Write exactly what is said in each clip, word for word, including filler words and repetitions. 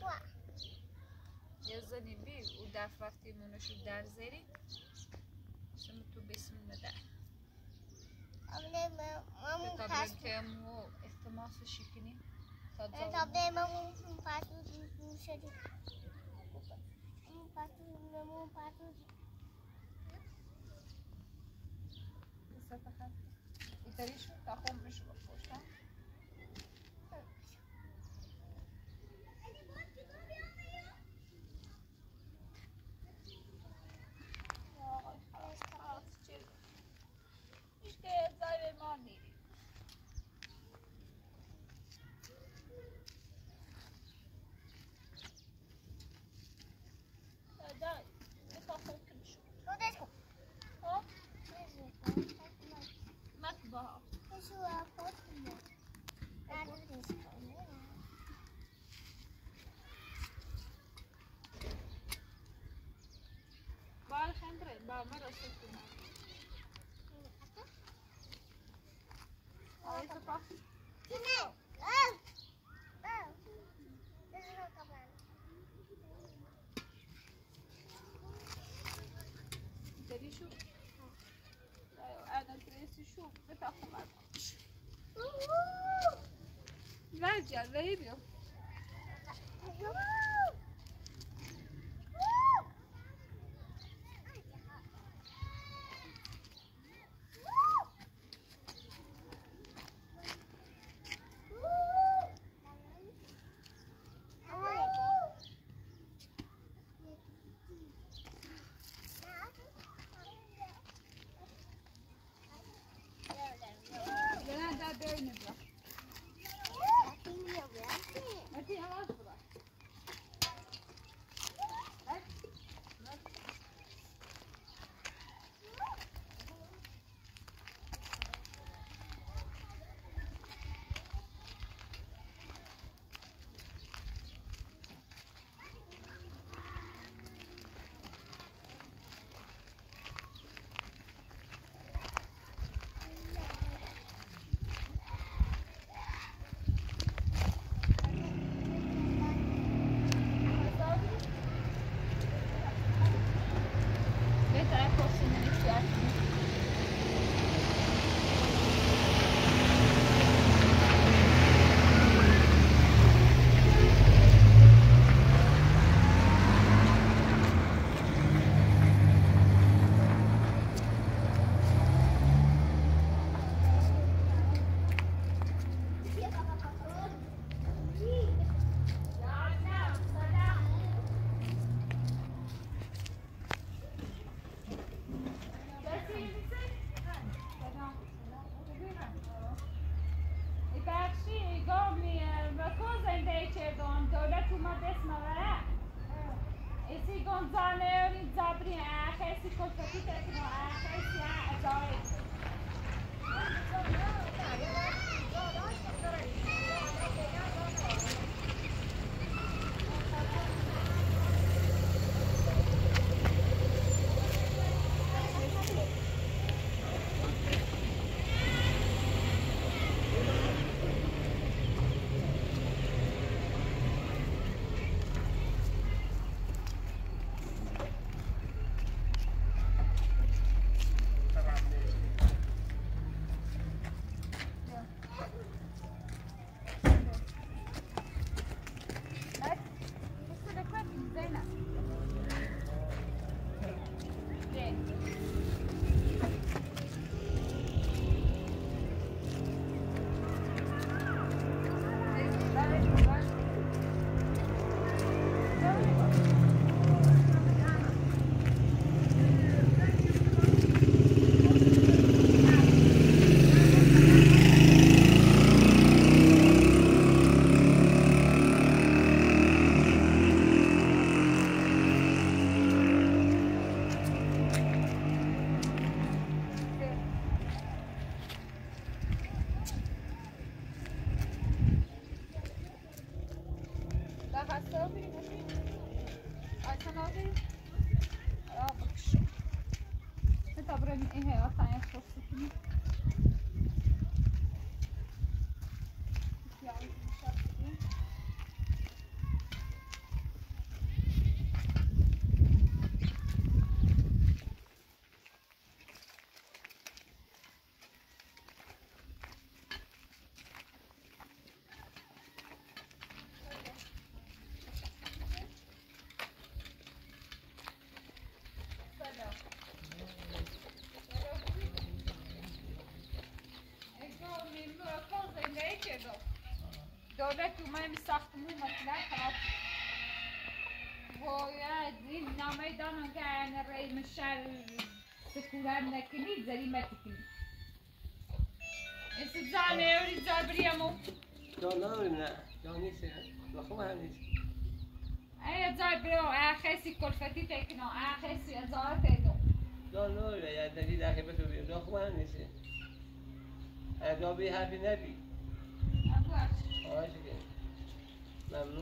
يزني بيه وداف وقتي منشو دار زيري سمتو باسم نداء طبعا كامو اختماس الشكني طبعا ما ممكن باتو مشدي مو باتو مو باتو ستخل يتريشو تاخم مش بفوشها با مرة شكرا عايزة بقى تدري شو ايوه انا كريسي شو بتاخد راجع ليبيا دولت اومد ساختمون مطلق خراب باید این نامه دانم که این رای مشار سکورم نکنی زریمه تکنی ایسی زانه اوری زابریمو جانم نه جانیسه لخوام هم نیست ای زابریو آخیسی کلفتی تکنو آخیسی ازار تکنو جانم یا دلی داخل بتو بیم لخوام هم نیسته اجابی حرفی نبی باش آشه که ممنون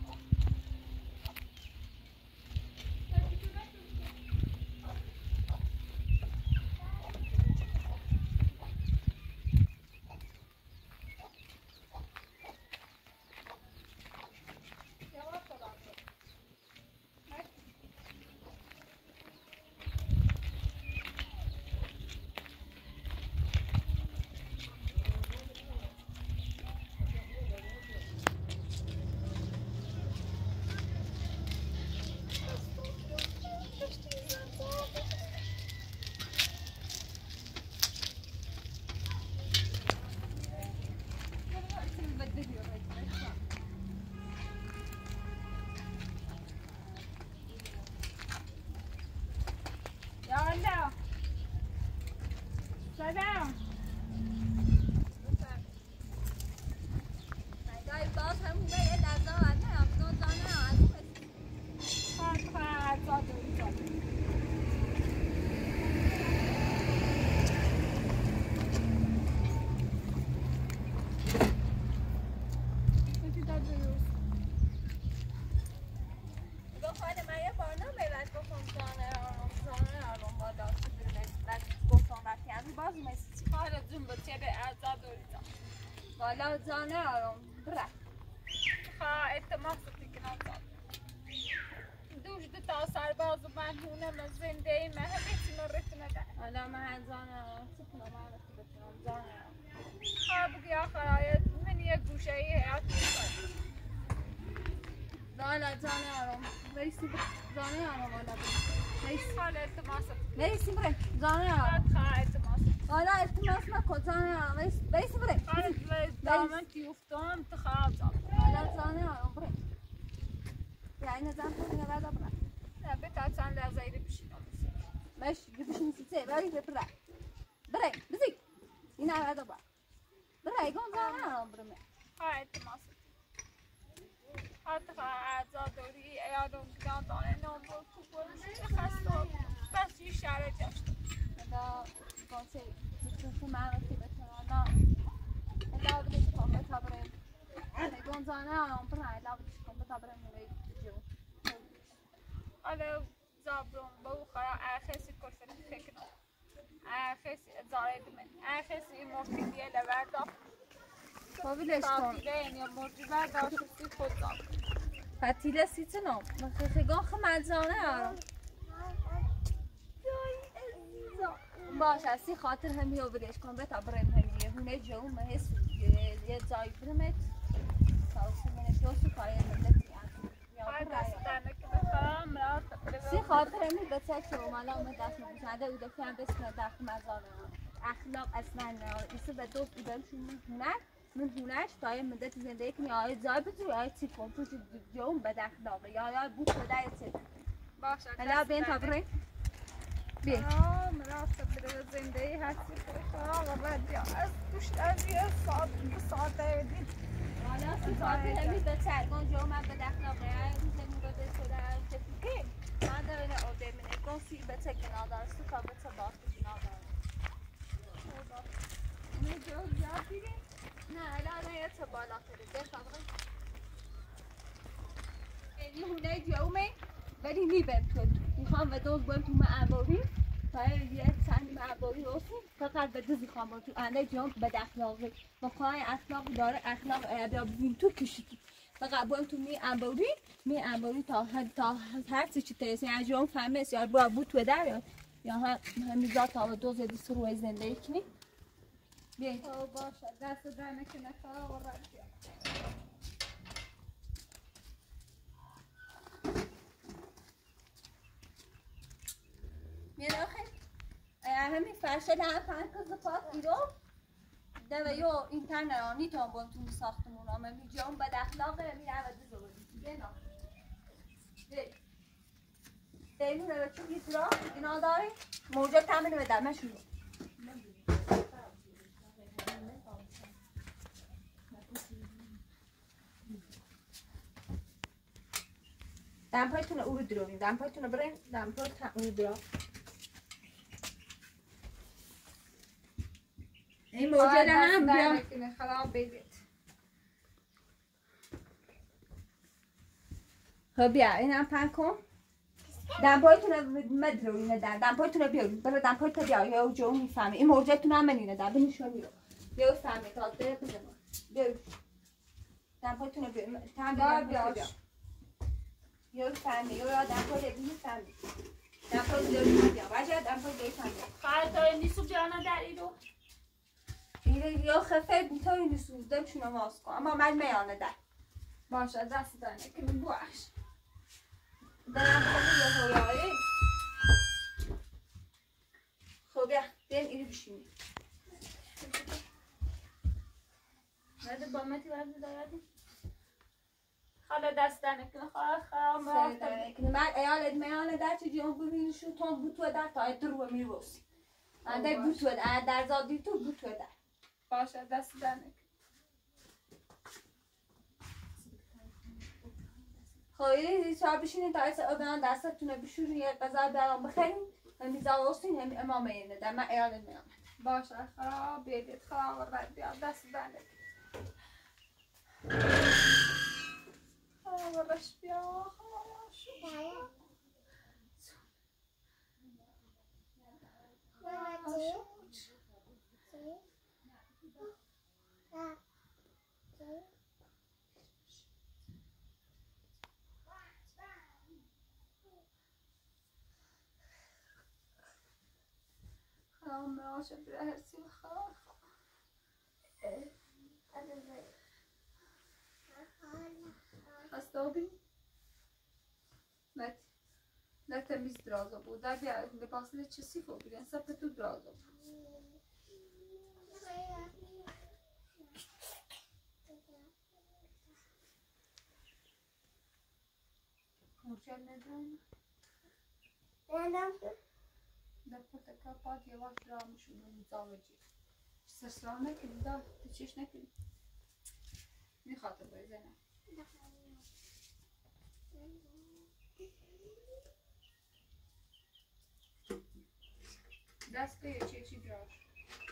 يلا سلام جای باز هم بوده یه لحظه آده هم دو دانه از خواهد خواهد زاده و زاده گفت من یه برنامه بعد گفتم زانه آرام زانه آرام بالا بعد گفتم وقتی همی باز میسی حالا جون بچه به ازاد و زاده بالا زانه آرام بره خواه اتماس تکنام زاده دوش دو تا سرباز و من هونم زنده ای من همیتی مرتنه ده حالا من زانه آرام سکنم من رفتی بتونم زانه آرام خواه بگی آخر آید من یه گوشه ای حیات میکنم بالا زانه آرام بیسی بره زانه آرام بالا بیسی حالا اتماس بیسی بره زانه آرام خواه اتماس حالا التماس نکن زانه آرام بیسی بره حالا دامن تیوفتم تخواه زاده حالا زانه آرام بره یعنی نزن تو میگه بعد بره نه بتا چند لحظه ایده بشینم باش بشین سیته ولی بره بره بزی این بعد بره بره گم زانه آرام بره خواه اتماس حتی خواه ازادوری ایادون گدان دانه نامبر کوبولش خسته بس یه شهر جشت دا گانسی بسیار معرفی بکنم الا بدش کن بتابریم گم زانه آرام بره الا بدش کن بتابریم میگه جو حالا زابرون با او خواه اخیسی کلفتی فکرم اخیسی ازاره دمن اخیسی مرتی دیه لوردا کابلش کن کابیله یا مرتی برداشتی خود زابرون فتیله سیت نام مخیگان خمال زانه آرام باش اسی خاطر همی و بدش کن بتا برم همیه هونه جو مهس یه جای برمت ساوسی منه دوستو کاری ملتی هر دست دمه که بخواهم را سی خاطر همی بچه که اومالا اومد دست نبوشنده او دفعه هم بسم دخل مزانه اخلاق اصلا نه ایسه به دوست ایدالشون من هنر من هنرش تای مدت زندگی کنی آیا جای بتوی آیا چی کن تو جون بد اخلاقه یا یا بود شده یا چه باشه هلا بین تابره بین آه مرافت بره زندگی هستی خواه و بعد یا از دوش از یه ساعت دو ساعته دید حالا سی خاطر همی به سرگان جو من بد اخلاقه روز مورد شده چه فکر من دارم اوده منه گون سی به چه گناه داره سی تا به چه باقی گناه داره نه جو زیاد دیدیم نه الان یه چه بالا کرده به خبره این هونه جومه ولی میبرم تو میخوام و دوز بایم تو معباری تا یه چند معباری رسیم فقط به دوزی خواهم با تو انده جوم بد اخلاقی و خواهی اخلاق داره اخلاق ابیا بزیم تو کشیدی فقط بایم تو می انباری می انباری تا تا هر چی چی ترسی از جوم فهمه یا با بود تو در یا همیزا تا دوز دیس روی زندگی کنی بیایی او باشه دست در نکنه خواه و رد بیا میره خیلی همین فرشه هم پنج کز پاک ایرو ده و یو اینترنت آنی تا هم بایم تو ساختمون هم می جام بد اخلاقه می عوض زوری بینا دی دیمون رو چون گیترا اینا داری موجود تامین و دمشون دمپایتون او رو درویم دمپایتون بریم دمپایتون او رو درو این موجود هم بیا خراب بگید خب بیا این هم پن کن دمپایتون رو مدرویم در دمپایتون رو بیاریم برای دمپایتون بیا یا جو میفهمی این موجودتون هم منینه در بینشونی رو بیا فهمی تا ده بزنم بیا دمپایتون رو بیا تم بیا بیا یه فهمی یا دمپایت بینی فهمی دمپایت بیاریم بیا واجه دمپایت بیاریم فهمی خواهد داری نیسو بیانه در ای رو این یا خفه بیتایی نیسو دمشون ماست کن اما من میانه در باشه دست دانه که می بوش دارم خیلی یه هویایی خب بیا دیم اینو بشینی نده با متی ورد داردی خاله دست دانه که خواهد خواهد من ایالت میانه در چه جیان ببینی شو تون بوتو در تا ایت رو میروسی من در بوتو در در زادی تو بوتو در باشه دست دانه خواهی چهار بشینید تا ایسا آبیان دستتون رو بشورین یه قضا برام بخرین و میزا وستین هم امامه اینه در من ایالت میانه باشه خراب بیدید خراب ورد بیا دست دانه خراب ورش بیا خراب شو خراب میاشه بره هرسی خراب هستابی مت لا تمیز درازا بود در بیا لباس چسی فو بیرن سب تو درازا بود مرجع ندارم ندارم در پرتکا پاد یواش درامشون رو مزاوجی سرسران نکنی دار تو چیش نکنی میخواد باید زنم دست به چه چی دراش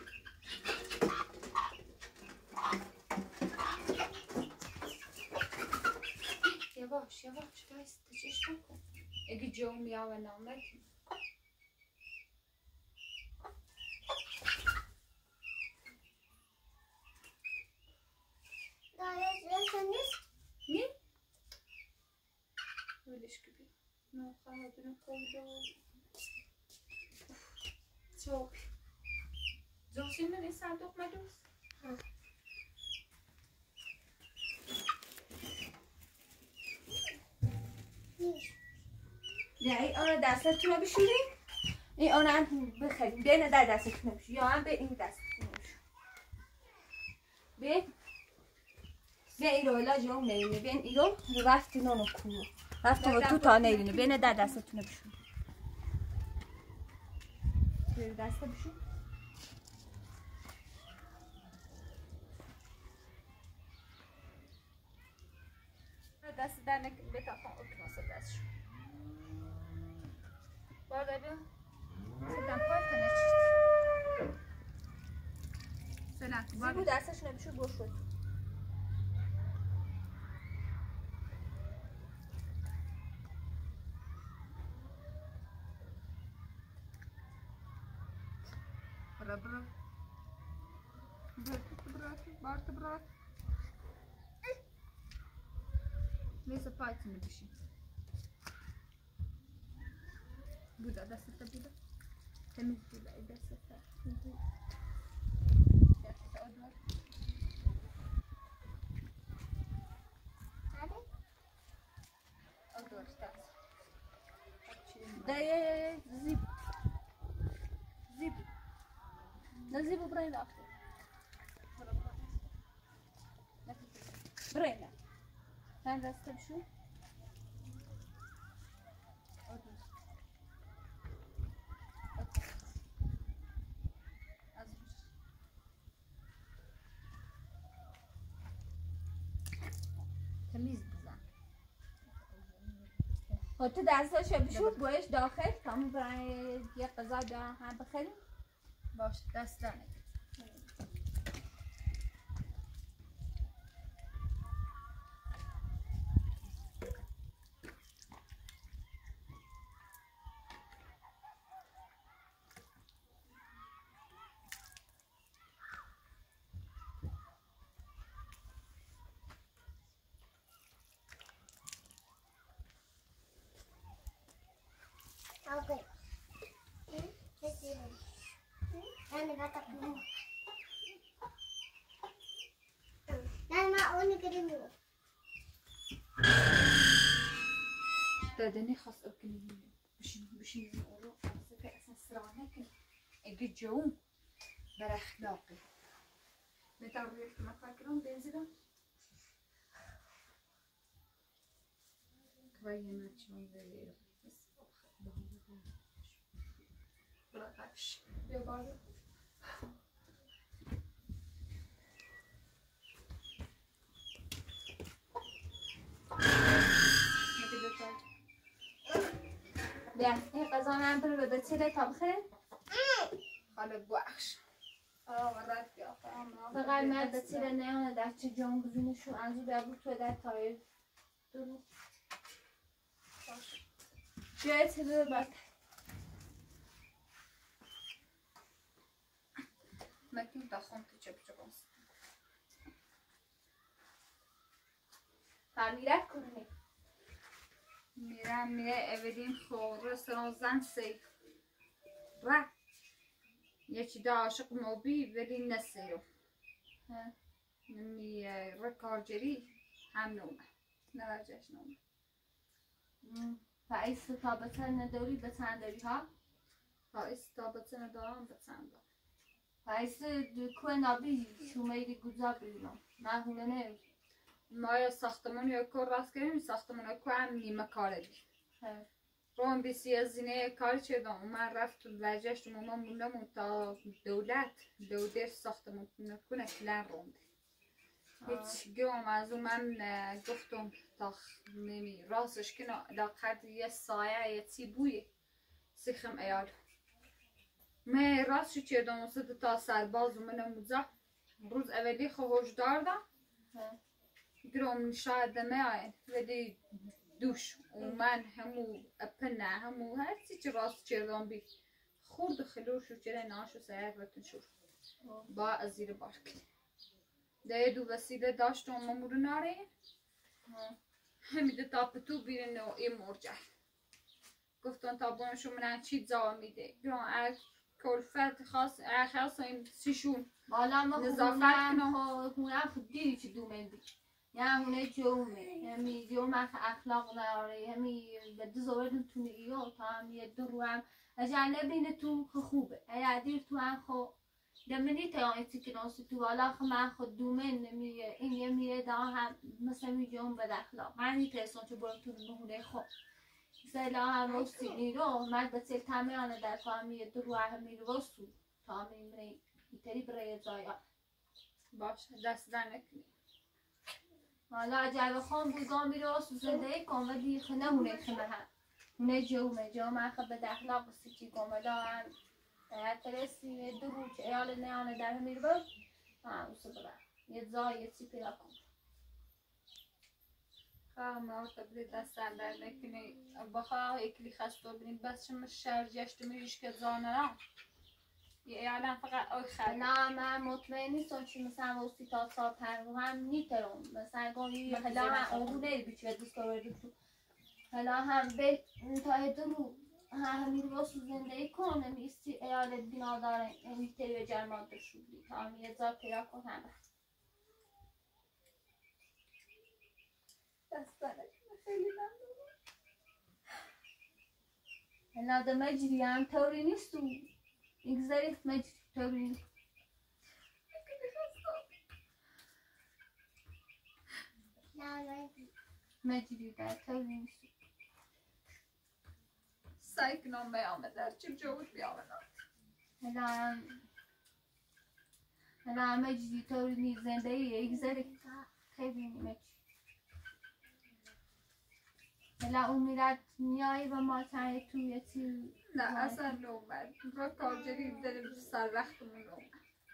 یواش یواش بایست تو چیش نکن اگه جو میاوه نامه نی؟ ولش که بیا نه خواهد بینم کودو چوب زوسیم من این صندوق مدوز بیا این آن دستتون رو بشورین این آن هم بخریم بین در دستتون رو بشورین یا هم به این دستتون رو بشورین بین بیا این رو علاج اون نینه بین این رو رفتی نانو کنو رفتی رو تو تا نینه بین در دستتون رو بشورین بیا دست بشور دست در نکن بتاقم اکناسه دستشو بارده بیا سیدم پایت نچید سلام زیبو دستشون رو بشور گوش شد برا برا برا برا برا لیسا پایت نبشی بودا دستت بودا تمیز بودا ای دستت بودا دستت آدوار آدوار دست ده زیب زیب نه زیبو برای رفته برينا كان رستم شو تمیز بزن خب تو دستاشو بشور باش داخل تمام برای یه غذا دارم هم بخریم باش دست دانه اوكي انا بتاكل انا ما اقول كده دادني خاص أكلني بش بش نقوله أصلا أصلا سرعنا كن أجي جوم برا أخلاقي نتعرف ما فاكرون بينزلون كويه ما تشون بيرو بس بلا قفش يا بابا بیا این غذا من برو به بچه تا بخره حالا بخش آه ورد بیا فقط من بچه نه در چه جان گزینشو از او در تو در تایر درو جای تلو بات مکیم تا خون تو چپ چپاس تعمیرت کنی میرم میره اولین خور رستوران زن سی را یه چی دا عاشق موبی ولی نسیرو نمی رکارجری هم نومه نرجش نومه فایست تا بتن نداری بتن داری ها فایست تا بتن دارم بتن دارم فایست کوه نابی شومیری گوزا بیرون من هونه نه ما یا ساختمون یا کار راست کردیم ساختمون یا کار هم نیمه کاره دی روان بیسی از زینه کار چیدم من رفت وجهش ماما موندم تا دولت دودر ساختمون نکنه کلن روند هیچ گم از اون من گفتم تا نمی راستش کنه لاقد یه سایه یه تی بویه سیخم ایال من راستش چیدم وسط تا سرباز و من موزه روز اولی خوش داردم گرام شاید دمه ولی دوش و من همو اپنه همو هر چی چی راست چیدم بی خورد خلور شو چیره ناشو سیار وطن شور با از زیر بار کنی ده دو وسیله داشتم ممور ناره همیده تا پتو بیرن و این مرجع گفتن تا بانشو من چی زا میده گرام از کلفت خاص خاص این سیشون بالا ما خونم خونم خود دیدی چی دومندی یا هونه جومه همی جوم اخلاق ناره همی به دو زوردن تو نیو تا هم یه دو رو هم اجانه بین تو خوبه ایا دیر تو هم خو دمنی تا ایتی که ناسی تو والا خو من خود دومن نمیه این یه میره دا هم مثل می جوم به اخلاق من این ترسون چه برم تو نهونه خو سلا هم رستی نیرو من به سل تمه آنه در تا هم یه دو رو همی رسو تا هم این ایتری برای زایا باش دست در نکنی حالا اجل خان بوزا میره سوزنده کن و دیخ نمونه خمه هم اونه جومه جومه خب به دخلاق بسی چی کن ولا هم باید ترسی دو روچ ایال نیانه در همیر بود ها اوسه برا یه زای یه چی پیدا کن خواه ما تبلی دست در نکنی بخواه اکلی خسته بینید بس شما شرجشت میریش که زانه را یه ایالم فقط آی خیلی نه من مطمئن نیستم چی مثلا واسه تا سال پنج هم نیترم مثلا گاهی حالا هم آمونه بیچه دوست دارم حالا هم بل تا دو رو همین رو زندگی کنه میستی ایال بینا داره میتری به جرمان داشتی تا هم یه زار پیدا کن هم دست برک خیلی ممنون حالا ده مجری هم طوری نیست و یک ظریف مجری طوری نیست مجری در تولین سایکنام بیامد در چه جود بیامد هلا هلا مجری تولین زنده یک ذره خیلی مجری هلا امیرت میایی و ما تایی توی تی نه اصلا نومد را کارجری داریم سر وقتمون نومد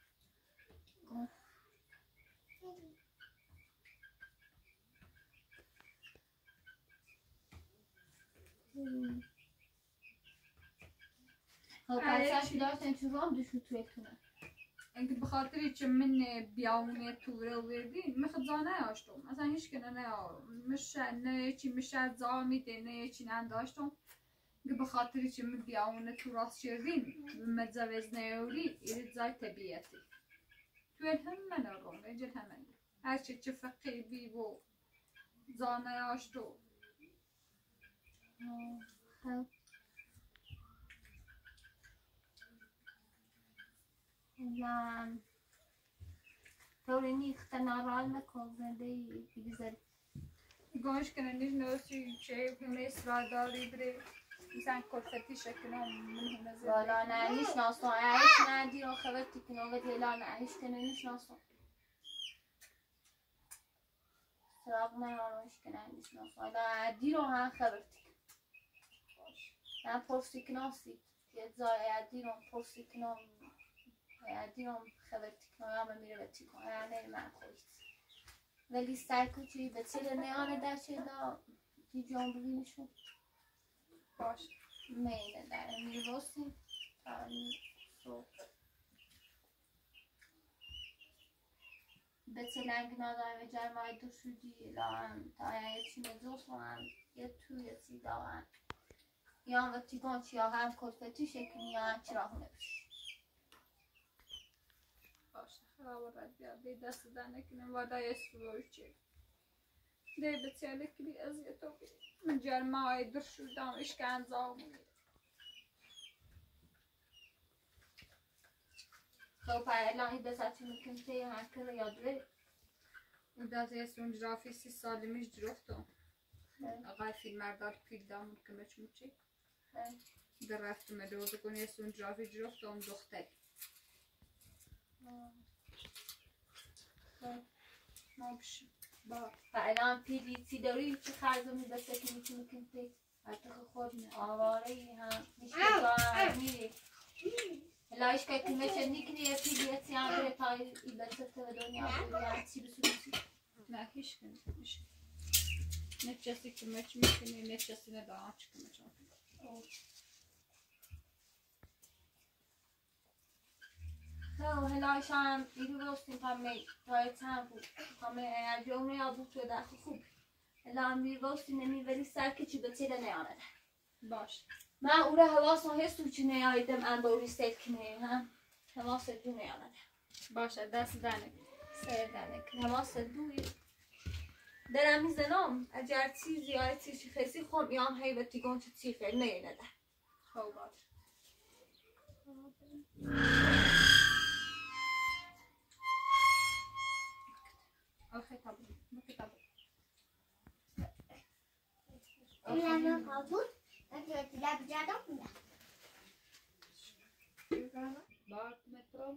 خب پسش داشتن چون رام دوشو توی کنه اینکه بخاطری که من بیاونی توره وردی مخد زانه هاشتم اصلا هیچ کنه نه مشه نه چی مشه زامیده نه چی ننداشتم که بخاطری که من بیاونی تو راست شردیم متزوز نیوری ایرد زای طبیعتی توی همه نرون اینجا همه هرچی چه فقی بی و زانه هاشتم خب هلا توری نیخت نارال نکن زنده ای بگذاری گوش کنه نیش نوشی چه همه اصرار داری بره مثلا کلفتی شکنم من همه زنده والا نه نیش ناسون ایش ندی و خبرتی کنه و دیلا نه ایش کنه نیش ناسون سراغ نیارمش کنه نیش ناسون والا دی رو هم خبرتی نه پرسی کناسی یه زای دی رو پرسی کنم دی رو خبرتی کنم یا من میره بتی کنم یا نه من خویید ولی سعی کچی به تیر نیانه در چه دا دی جان ببینشون باش مینه در میره باسیم سو به تلنگ نادای و جرمای دو شدی لام تا یه چی مزوس هم یه توی سیدا هم یا هم وقتی گان چی هم کلفتی شکنی یا هم چرا همه بش باش خراب رد بیاد دی دست دنه کنم و دای اسفروش چی دی بتیاله کلی ازیتو بی من جرمای در شدم اشکن زامونی خب الان این دستی میکن تی هر کل یاد بری و دست اسفرون جرافی سی سالی میش جرفتم آقای فیلم مردار پیل دامون کمچ موچی در رفتم دوزه کنی اسفرون جرافی جرفتم دختری ما بشم با الان پیلی تی داری چه خرزو میدسته که میتونی میکن تی حتی خود آواره هم میشه که میری لایش که کمیشه نیکنی یه پیلی تی هم بره تا این دسته به دنیا بری هم چی بسویسی نه هیچ کنی هیچ نه چسی کمچ میکنی نه چسی ندارم چی کمچ میکنی خب هلایش هم ایرو رستیم پامی تای چند بود پامی اگر جمعه یا بود تو دخل خوب هلا هم ایرو رستیم نمیوری سر که چی به تیره نیامده باش من او را حواسم هستو چی نیایدم انباری سیل کنه هم حواست دو نیامده باشه دست دنه سر دنه که حواست دوی درم میزنم اگر چیزی یا چیزی خیسی خون یام هیبتی گون چه چی خیل نیده خب باش آخه تابو بکی تابو Ulan kabul. Nanti tidak berjalan pula. بارد مترو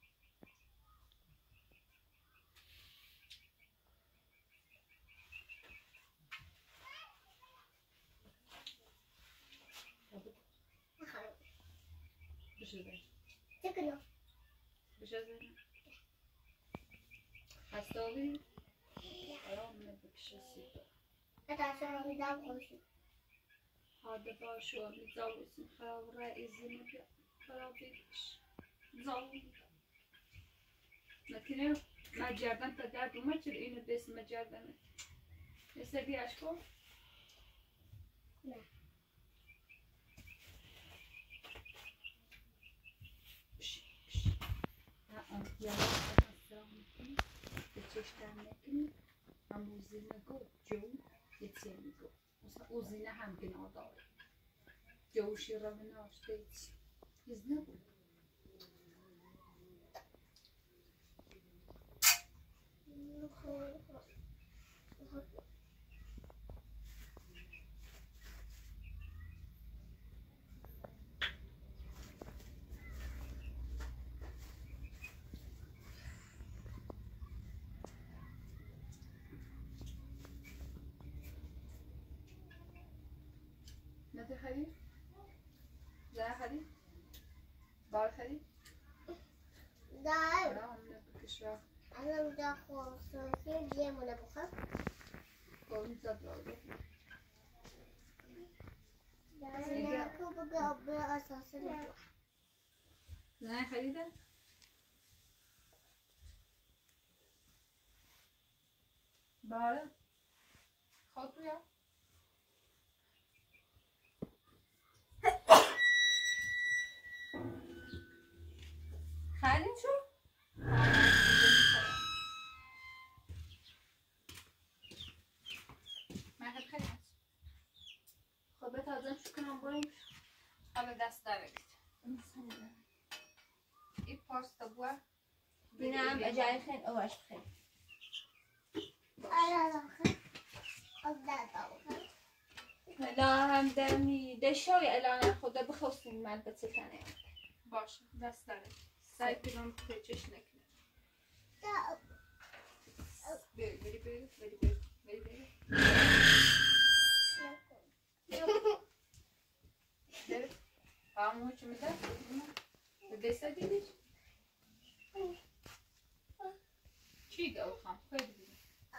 بشه Ceklo. بشه هستاوی الان بکشه سیتا Kata saya tidak khusus. هذا باشو متزوج خراب رئيسي مبيع خراب بيش زوج لكن ما جردن تدار وما تشيل إنه بس ما جردن يسبي أشكو لا. بش بش ها يا السلام عليكم بتشتغل لكن هم وزينكو جو يتسينكو وزينة هم بنادار جوشي ربنا اشتيت يزنبو نتی خرید؟ زن خرید؟ بار خرید؟ دار آره همونه بکش را الان دا خواستم دیگه مونه بخور قرم زد راده نه که بگه به اساس نبود زن خریده؟ باره خود بیا خرید شو؟ من خیلی خرید خب به تازم شو کنم بریم حالا دست دارید این پاستا بوا بینم اجای خیلی اواش خیلی الان آخر از داد آخر لا هم دمی دشوی الان خدا بخواستیم من بتکنه باشه دست دارید سعی کنم پیچش نکنه بری بری بری بری بری بری بری بری همون چی میده؟ به دسته دیدیش؟ چی داد خواهم؟ خیلی دیدیم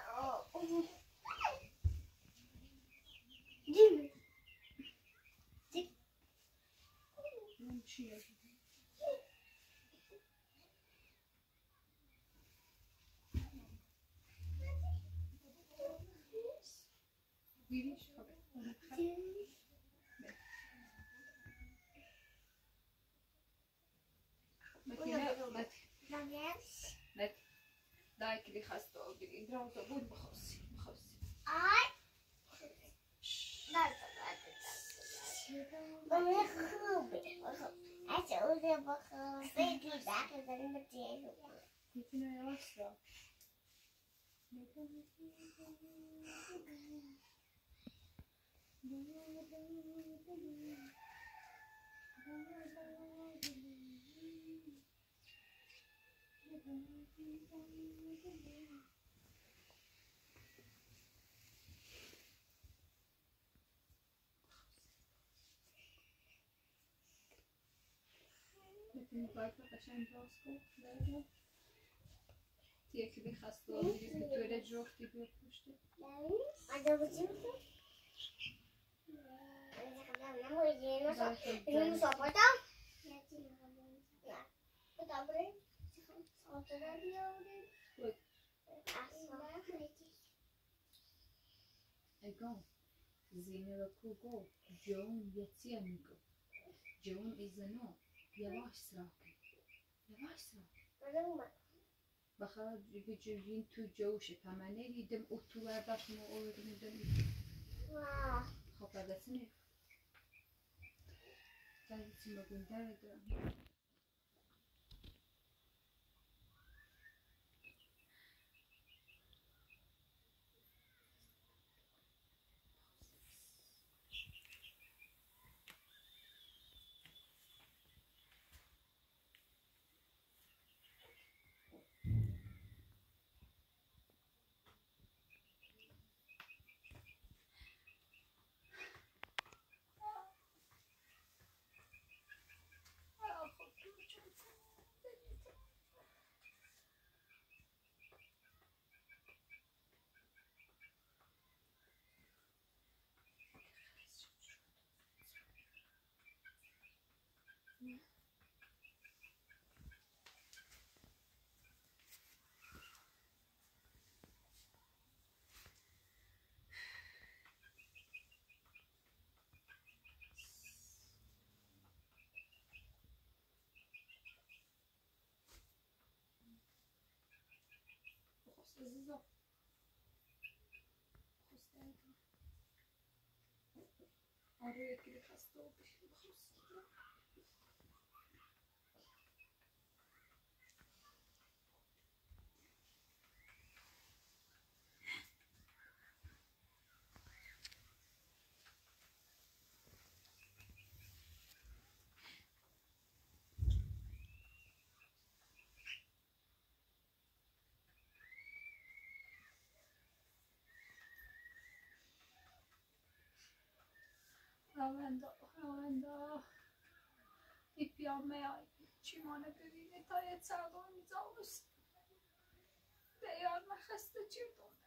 جیمی اون چیه؟ دیدیش؟ خبه متینه متینه مت دای که خسته و بگی درازا بود بخواسی بخواسی آی داد داد خوبه اچه اوزه بخور فکر داخل داریم بچه میتونه یواش را میتونی باید رو قشنگ باز کن داره یکی بخسته و بگید که توره جفتی بیاد پشته آجا بچی میکنم اینو ساپاتا نه بتا بریم ساپاتا بیاریم اگام زینه را کوگو جون یتی میگو جون ایزنو یواش سراکن یواش سراکن بخواه بجوین تو جوشه پمنه دیدم او تو ورداش مو او دیدم خب بدست نیف تاییسی مگون داره دارم عزیزم خوسته ایدم آره یکی خسته و بشیم بخواستی خداوندا خداوندا ای پیامه های چی مانه ببینه تا یه سرگان زاوست دیار من خسته چی بود